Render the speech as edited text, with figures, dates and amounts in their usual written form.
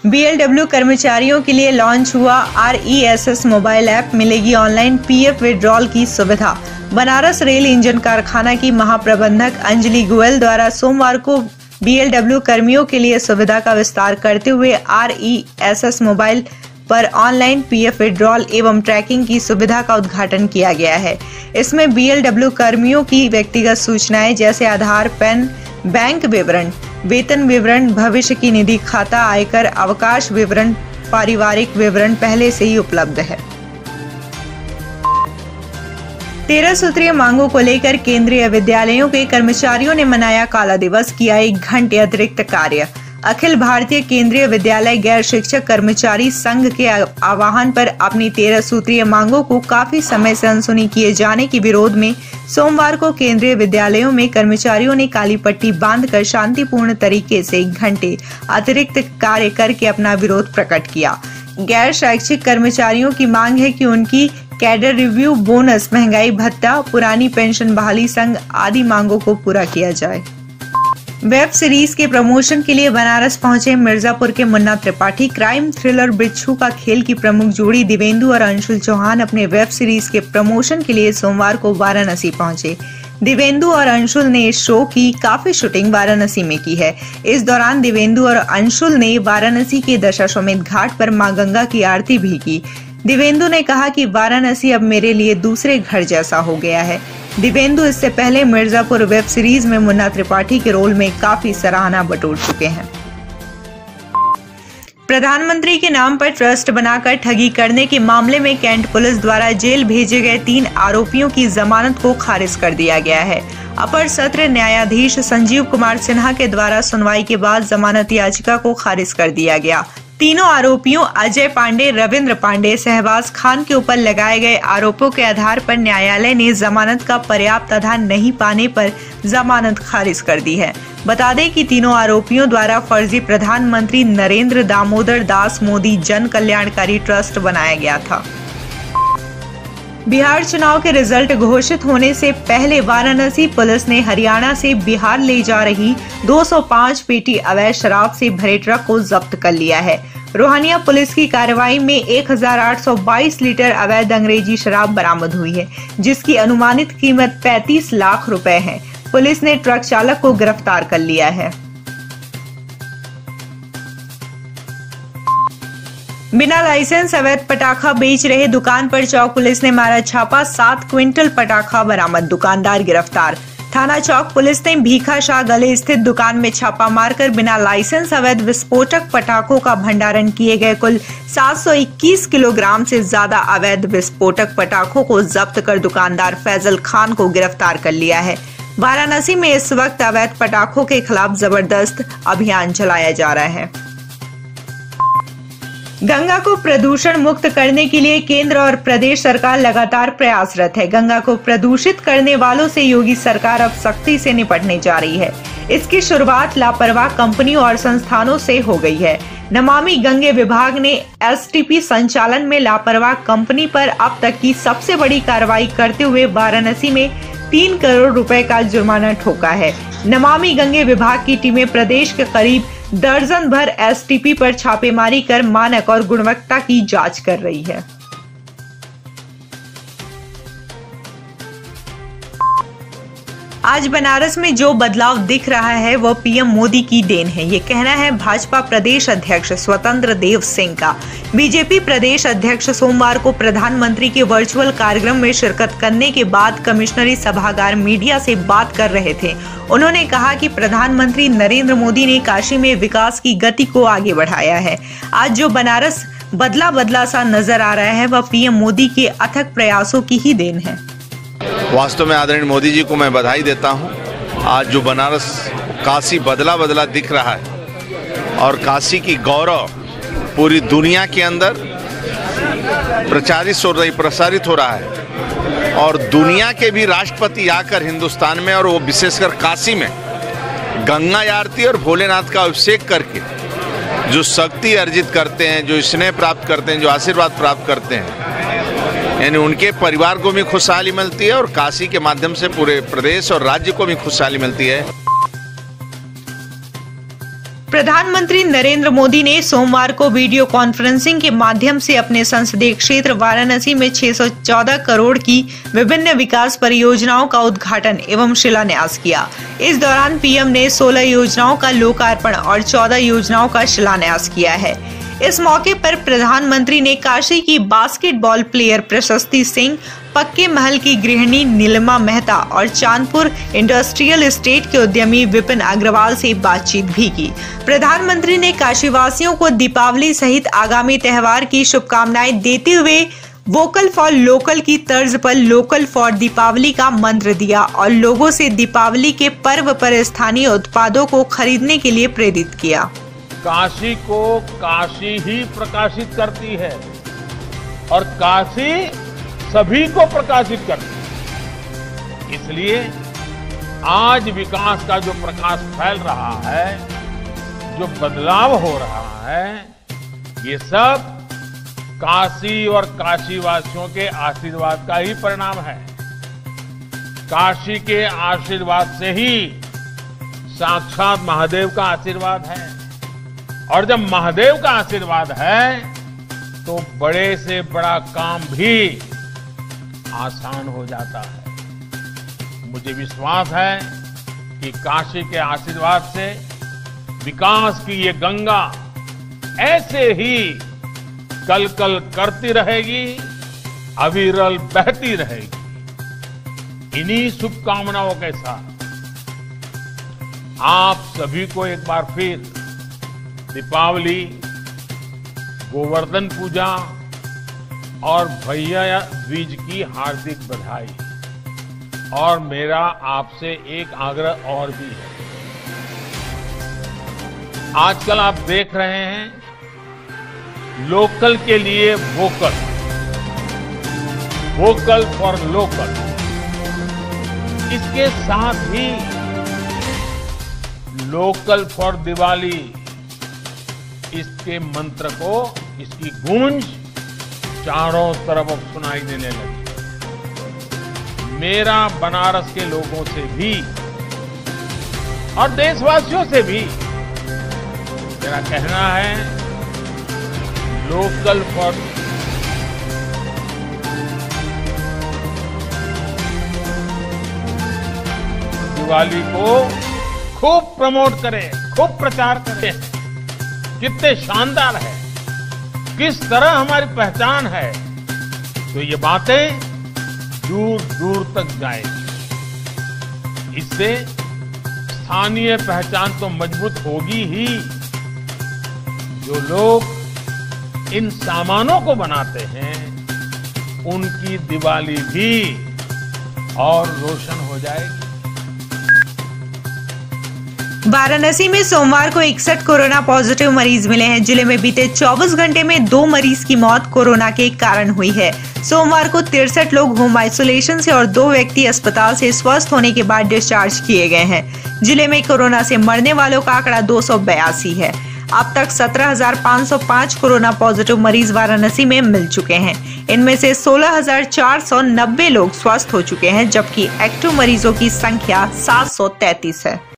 BLW कर्मचारियों के लिए लॉन्च हुआ RESS मोबाइल ऐप, मिलेगी ऑनलाइन PF विड्रॉल की सुविधा। बनारस रेल इंजन कारखाना की महाप्रबंधक अंजलि गोयल द्वारा सोमवार को बीएलडब्ल्यू कर्मियों के लिए सुविधा का विस्तार करते हुए RESS मोबाइल पर ऑनलाइन PF विड्रॉल एवं ट्रैकिंग की सुविधा का उद्घाटन किया गया है। इसमें बीएलडब्ल्यू कर्मियों की व्यक्तिगत सूचनाएं जैसे आधार, पैन, बैंक विवरण, वेतन विवरण, भविष्य की निधि खाता, आयकर, अवकाश विवरण, पारिवारिक विवरण पहले से ही उपलब्ध है। 13 सूत्रीय मांगों को लेकर केंद्रीय विद्यालयों के कर्मचारियों ने मनाया काला दिवस, किया 1 घंटे अतिरिक्त कार्य। अखिल भारतीय केंद्रीय विद्यालय गैर शिक्षक कर्मचारी संघ के आह्वान पर अपनी 13 सूत्रीय मांगों को काफी समय से अनसुनी किए जाने के विरोध में सोमवार को केंद्रीय विद्यालयों में कर्मचारियों ने काली पट्टी बांधकर शांतिपूर्ण तरीके से 1 घंटे अतिरिक्त कार्य करके अपना विरोध प्रकट किया। गैर शैक्षिक कर्मचारियों की मांग है कि उनकी कैडर रिव्यू, बोनस, महंगाई भत्ता, पुरानी पेंशन बहाली संघ आदि मांगों को पूरा किया जाए। वेब सीरीज के प्रमोशन के लिए बनारस पहुंचे मिर्जापुर के मुन्ना त्रिपाठी। क्राइम थ्रिलर बिच्छू का खेल की प्रमुख जोड़ी दिवेंदु और अंशुल चौहान अपने वेब सीरीज के प्रमोशन के लिए सोमवार को वाराणसी पहुंचे। दिवेंदु और अंशुल ने इस शो की काफी शूटिंग वाराणसी में की है। इस दौरान दिवेंदु और अंशुल ने वाराणसी के दशाश्वमेध घाट पर मां गंगा की आरती भी की। दिवेंदु ने कहा कि वाराणसी अब मेरे लिए दूसरे घर जैसा हो गया है। दिवेंदु इससे पहले मिर्जापुर वेब सीरीज में मुन्ना त्रिपाठी के रोल में काफी सराहना बटोर चुके हैं। प्रधानमंत्री के नाम पर ट्रस्ट बनाकर ठगी करने के मामले में कैंट पुलिस द्वारा जेल भेजे गए 3 आरोपियों की जमानत को खारिज कर दिया गया है। अपर सत्र न्यायाधीश संजीव कुमार सिन्हा के द्वारा सुनवाई के बाद जमानत याचिका को खारिज कर दिया गया। तीनों आरोपियों अजय पांडे, रविंद्र पांडे, शहबाज खान के ऊपर लगाए गए आरोपों के आधार पर न्यायालय ने जमानत का पर्याप्त आधार नहीं पाने पर जमानत खारिज कर दी है। बता दें कि तीनों आरोपियों द्वारा फर्जी प्रधानमंत्री नरेंद्र दामोदर दास मोदी जन कल्याणकारी ट्रस्ट बनाया गया था। बिहार चुनाव के रिजल्ट घोषित होने से पहले वाराणसी पुलिस ने हरियाणा से बिहार ले जा रही 205 पेटी अवैध शराब से भरे ट्रक को जब्त कर लिया है। रोहनिया पुलिस की कार्रवाई में 1822 लीटर अवैध अंग्रेजी शराब बरामद हुई है, जिसकी अनुमानित कीमत 35 लाख रुपए है। पुलिस ने ट्रक चालक को गिरफ्तार कर लिया है। बिना लाइसेंस अवैध पटाखा बेच रहे दुकान पर चौक पुलिस ने मारा छापा, 7 क्विंटल पटाखा बरामद, दुकानदार गिरफ्तार। थाना चौक पुलिस ने भीखा शाह गले स्थित दुकान में छापा मारकर बिना लाइसेंस अवैध विस्फोटक पटाखों का भंडारण किए गए कुल 721 किलोग्राम से ज्यादा अवैध विस्फोटक पटाखों को जब्त कर दुकानदार फैजल खान को गिरफ्तार कर लिया है। वाराणसी में इस वक्त अवैध पटाखों के खिलाफ जबरदस्त अभियान चलाया जा रहा है। गंगा को प्रदूषण मुक्त करने के लिए केंद्र और प्रदेश सरकार लगातार प्रयासरत है। गंगा को प्रदूषित करने वालों से योगी सरकार अब सख्ती से निपटने जा रही है। इसकी शुरुआत लापरवाह कंपनियों और संस्थानों से हो गई है। नमामि गंगे विभाग ने STP संचालन में लापरवाह कंपनी पर अब तक की सबसे बड़ी कार्रवाई करते हुए वाराणसी में 3 करोड़ रुपए का जुर्माना ठोका है। नमामि गंगे विभाग की टीमें प्रदेश के करीब दर्जन भर STP पर छापेमारी कर मानक और गुणवत्ता की जांच कर रही है। आज बनारस में जो बदलाव दिख रहा है वह पीएम मोदी की देन है, ये कहना है भाजपा प्रदेश अध्यक्ष स्वतंत्र देव सिंह का। बीजेपी प्रदेश अध्यक्ष सोमवार को प्रधानमंत्री के वर्चुअल कार्यक्रम में शिरकत करने के बाद कमिश्नरी सभागार मीडिया से बात कर रहे थे। उन्होंने कहा कि प्रधानमंत्री नरेंद्र मोदी ने काशी में विकास की गति को आगे बढ़ाया है। आज जो बनारस बदला सा नजर आ रहा है वह पीएम मोदी के अथक प्रयासों की ही देन है। वास्तव में आदरणीय मोदी जी को मैं बधाई देता हूं। आज जो बनारस काशी बदला दिख रहा है और काशी की गौरव पूरी दुनिया के अंदर प्रसारित हो रहा है और दुनिया के भी राष्ट्रपति आकर हिंदुस्तान में और वो विशेषकर काशी में गंगा आरती और भोलेनाथ का अभिषेक करके जो शक्ति अर्जित करते हैं, जो स्नेह प्राप्त करते हैं, जो आशीर्वाद प्राप्त करते हैं, यानी उनके परिवार को भी खुशहाली मिलती है और काशी के माध्यम से पूरे प्रदेश और राज्य को भी खुशहाली मिलती है। प्रधानमंत्री नरेंद्र मोदी ने सोमवार को वीडियो कॉन्फ्रेंसिंग के माध्यम से अपने संसदीय क्षेत्र वाराणसी में 614 करोड़ की विभिन्न विकास परियोजनाओं का उद्घाटन एवं शिलान्यास किया। इस दौरान पीएम ने 16 योजनाओं का लोकार्पण और 14 योजनाओं का शिलान्यास किया है। इस मौके पर प्रधानमंत्री ने काशी की बास्केटबॉल प्लेयर प्रशस्ति सिंह, पक्के महल की गृहिणी नीलिमा मेहता और चांदपुर इंडस्ट्रियल एस्टेट के उद्यमी विपिन अग्रवाल से बातचीत भी की। प्रधानमंत्री ने काशीवासियों को दीपावली सहित आगामी त्योहार की शुभकामनाएं देते हुए वोकल फॉर लोकल की तर्ज पर लोकल फॉर दीपावली का मंत्र दिया और लोगों से दीपावली के पर्व पर स्थानीय उत्पादों को खरीदने के लिए प्रेरित किया। काशी को काशी ही प्रकाशित करती है और काशी सभी को प्रकाशित करती है। इसलिए आज विकास का जो प्रकाश फैल रहा है, जो बदलाव हो रहा है, ये सब काशी और काशीवासियों के आशीर्वाद का ही परिणाम है। काशी के आशीर्वाद से ही साक्षात महादेव का आशीर्वाद है और जब महादेव का आशीर्वाद है तो बड़े से बड़ा काम भी आसान हो जाता है। मुझे विश्वास है कि काशी के आशीर्वाद से विकास की ये गंगा ऐसे ही कल कल करती रहेगी, अविरल बहती रहेगी। इन्हीं शुभकामनाओं के साथ आप सभी को एक बार फिर दीपावली, गोवर्धन पूजा और भैया दूज की हार्दिक बधाई। और मेरा आपसे एक आग्रह और भी है। आजकल आप देख रहे हैं लोकल के लिए वोकल, वोकल फॉर लोकल। इसके साथ ही लोकल फॉर दिवाली, इसके मंत्र को, इसकी गूंज चारों तरफ अब सुनाई देने लगी। मेरा बनारस के लोगों से भी और देशवासियों से भी मेरा कहना है, लोकल फॉर दिवाली को खूब प्रमोट करें, खूब प्रचार करें। कितने शानदार है, किस तरह हमारी पहचान है, तो ये बातें दूर दूर तक जाएगी। इससे स्थानीय पहचान तो मजबूत होगी ही, जो लोग इन सामानों को बनाते हैं उनकी दिवाली भी और रोशन हो जाएगी। वाराणसी में सोमवार को 61 कोरोना पॉजिटिव मरीज मिले हैं। जिले में बीते 24 घंटे में 2 मरीज की मौत कोरोना के कारण हुई है। सोमवार को 63 लोग होम आइसोलेशन से और 2 व्यक्ति अस्पताल से स्वस्थ होने के बाद डिस्चार्ज किए गए हैं। जिले में कोरोना से मरने वालों का आंकड़ा 282 है। अब तक 17,505 कोरोना पॉजिटिव मरीज वाराणसी में मिल चुके हैं। इनमें से 16,490 लोग स्वस्थ हो चुके हैं, जबकि एक्टिव मरीजों की संख्या 733 है।